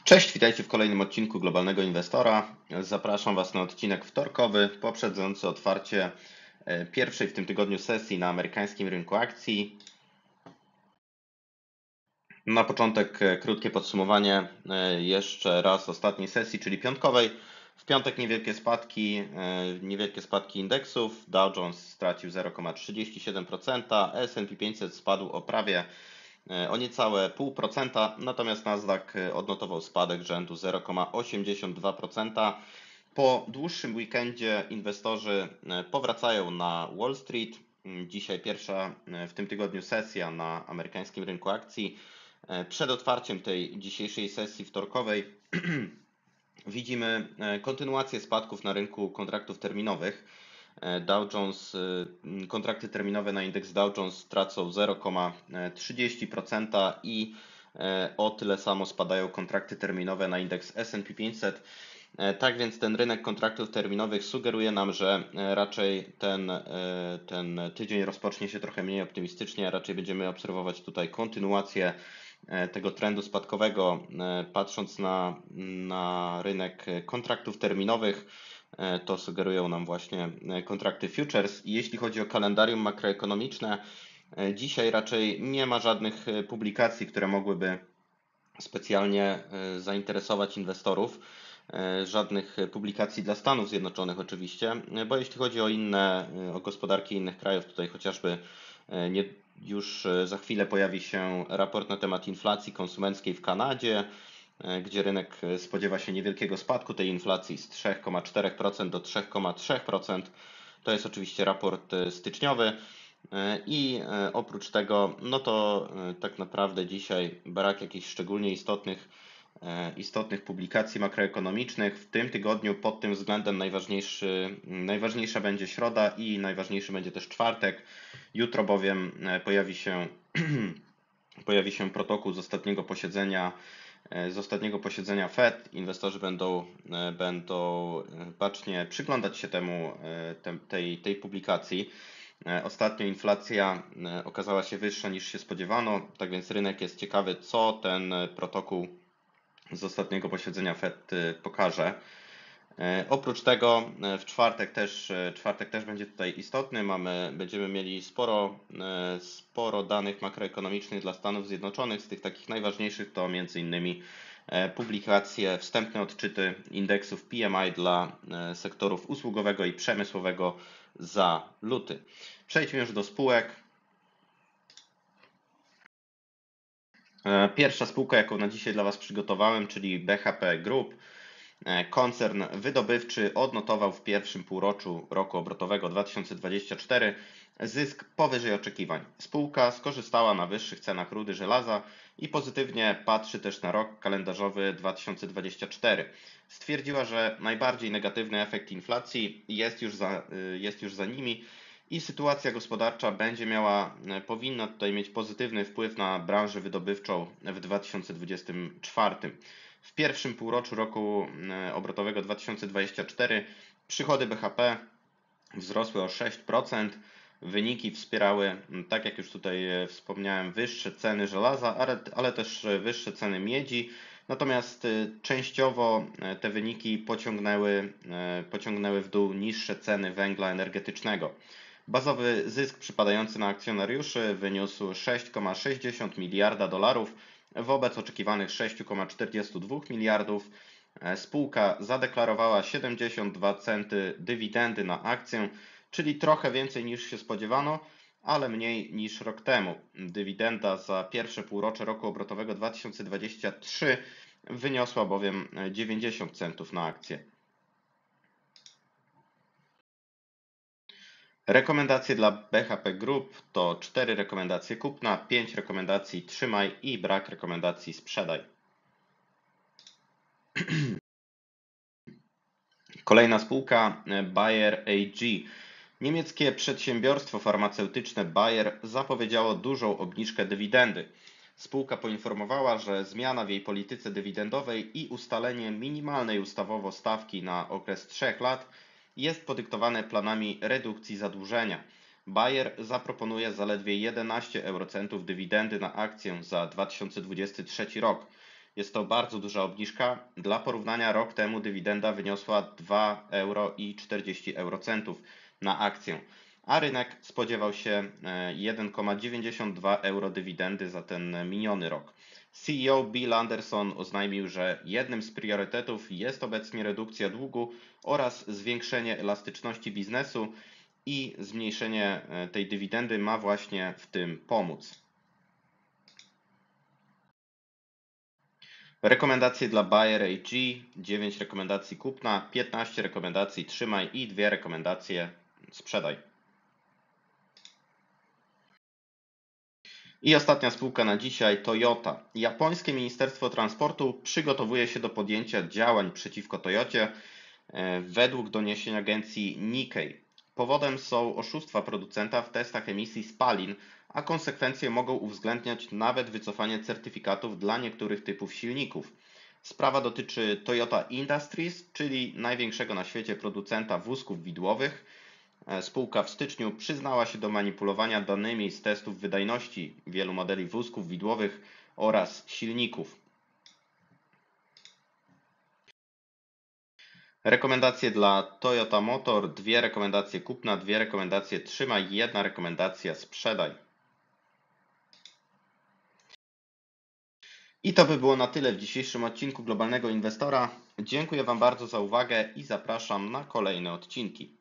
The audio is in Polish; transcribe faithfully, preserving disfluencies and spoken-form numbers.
Cześć, witajcie w kolejnym odcinku Globalnego Inwestora. Zapraszam Was na odcinek wtorkowy, poprzedzający otwarcie e, pierwszej w tym tygodniu sesji na amerykańskim rynku akcji. Na początek e, krótkie podsumowanie e, jeszcze raz ostatniej sesji, czyli piątkowej. W piątek niewielkie spadki, e, niewielkie spadki indeksów. Dow Jones stracił zero przecinek trzydzieści siedem procent, S and P pięćset spadł o prawie o niecałe zero przecinek pięć procent, natomiast Nasdaq odnotował spadek rzędu zero przecinek osiemdziesiąt dwa procent. Po dłuższym weekendzie inwestorzy powracają na Wall Street. Dzisiaj pierwsza w tym tygodniu sesja na amerykańskim rynku akcji. Przed otwarciem tej dzisiejszej sesji wtorkowej widzimy kontynuację spadków na rynku kontraktów terminowych. Dow Jones, kontrakty terminowe na indeks Dow Jones tracą zero przecinek trzydzieści procent i o tyle samo spadają kontrakty terminowe na indeks S and P pięćset. Tak więc ten rynek kontraktów terminowych sugeruje nam, że raczej ten, ten tydzień rozpocznie się trochę mniej optymistycznie, raczej będziemy obserwować tutaj kontynuację tego trendu spadkowego, patrząc na, na rynek kontraktów terminowych. To sugerują nam właśnie kontrakty futures. Jeśli chodzi o kalendarium makroekonomiczne, dzisiaj raczej nie ma żadnych publikacji, które mogłyby specjalnie zainteresować inwestorów. Żadnych publikacji dla Stanów Zjednoczonych oczywiście, bo jeśli chodzi o inne, o gospodarki innych krajów, tutaj chociażby nie, już za chwilę pojawi się raport na temat inflacji konsumenckiej w Kanadzie, gdzie rynek spodziewa się niewielkiego spadku tej inflacji z trzy przecinek cztery procent do trzy przecinek trzy procent. To jest oczywiście raport styczniowy i oprócz tego, no to tak naprawdę dzisiaj brak jakichś szczególnie istotnych, istotnych publikacji makroekonomicznych. W tym tygodniu pod tym względem najważniejszy, najważniejsza będzie środa i najważniejszy będzie też czwartek. Jutro bowiem pojawi się, pojawi się protokół z ostatniego posiedzenia Z ostatniego posiedzenia Fed. Inwestorzy będą, będą bacznie przyglądać się temu, tej, tej publikacji. Ostatnio inflacja okazała się wyższa niż się spodziewano, tak więc rynek jest ciekawy, co ten protokół z ostatniego posiedzenia Fed pokaże. Oprócz tego w czwartek też, czwartek też będzie tutaj istotny. Mamy, będziemy mieli sporo, sporo danych makroekonomicznych dla Stanów Zjednoczonych. Z tych takich najważniejszych to między innymi publikacje, wstępne odczyty indeksów P M I dla sektorów usługowego i przemysłowego za luty. Przejdźmy już do spółek. Pierwsza spółka, jaką na dzisiaj dla Was przygotowałem, czyli B H P Group. Koncern wydobywczy odnotował w pierwszym półroczu roku obrotowego dwa tysiące dwudziestego czwartego zysk powyżej oczekiwań. Spółka skorzystała na wyższych cenach rudy żelaza i pozytywnie patrzy też na rok kalendarzowy dwa tysiące dwudziesty czwarty. Stwierdziła, że najbardziej negatywny efekt inflacji jest już za, jest już za nimi i sytuacja gospodarcza będzie miała, powinna tutaj mieć pozytywny wpływ na branżę wydobywczą w dwa tysiące dwudziestym czwartym. W pierwszym półroczu roku obrotowego dwa tysiące dwudziestego czwartego przychody B H P wzrosły o sześć procent. Wyniki wspierały, tak jak już tutaj wspomniałem, wyższe ceny żelaza, ale, ale też wyższe ceny miedzi. Natomiast częściowo te wyniki pociągnęły, pociągnęły w dół niższe ceny węgla energetycznego. Bazowy zysk przypadający na akcjonariuszy wyniósł sześć przecinek sześćdziesiąt miliarda dolarów wobec oczekiwanych sześć przecinek czterdzieści dwa miliardów. Spółka zadeklarowała siedemdziesiąt dwa centy dywidendy na akcję, czyli trochę więcej niż się spodziewano, ale mniej niż rok temu. Dywidenda za pierwsze półrocze roku obrotowego dwa tysiące dwudziestego trzeciego wyniosła bowiem dziewięćdziesiąt centów na akcję. Rekomendacje dla B H P Group to cztery rekomendacje kupna, pięć rekomendacji trzymaj i brak rekomendacji sprzedaj. Kolejna spółka Bayer A G. Niemieckie przedsiębiorstwo farmaceutyczne Bayer zapowiedziało dużą obniżkę dywidendy. Spółka poinformowała, że zmiana w jej polityce dywidendowej i ustalenie minimalnej ustawowo stawki na okres trzech lat jest podyktowane planami redukcji zadłużenia. Bayer zaproponuje zaledwie jedenaście eurocentów dywidendy na akcję za dwa tysiące dwudziesty trzeci rok. Jest to bardzo duża obniżka. Dla porównania rok temu dywidenda wyniosła dwa euro i czterdzieści eurocentów na akcję, a rynek spodziewał się jeden przecinek dziewięćdziesiąt dwa euro dywidendy za ten miniony rok. C E O Bill Anderson oznajmił, że jednym z priorytetów jest obecnie redukcja długu oraz zwiększenie elastyczności biznesu i zmniejszenie tej dywidendy ma właśnie w tym pomóc. Rekomendacje dla Buyer A G, dziewięć rekomendacji kupna, piętnaście rekomendacji trzymaj i dwie rekomendacje sprzedaj. I ostatnia spółka na dzisiaj, Toyota. Japońskie Ministerstwo Transportu przygotowuje się do podjęcia działań przeciwko Toyocie według doniesień agencji Nikkei. Powodem są oszustwa producenta w testach emisji spalin, a konsekwencje mogą uwzględniać nawet wycofanie certyfikatów dla niektórych typów silników. Sprawa dotyczy Toyota Industries, czyli największego na świecie producenta wózków widłowych. Spółka w styczniu przyznała się do manipulowania danymi z testów wydajności wielu modeli wózków widłowych oraz silników. Rekomendacje dla Toyota Motor, dwie rekomendacje kupna, dwie rekomendacje trzymaj, jedna rekomendacja sprzedaj. I to by było na tyle w dzisiejszym odcinku Globalnego Inwestora. Dziękuję Wam bardzo za uwagę i zapraszam na kolejne odcinki.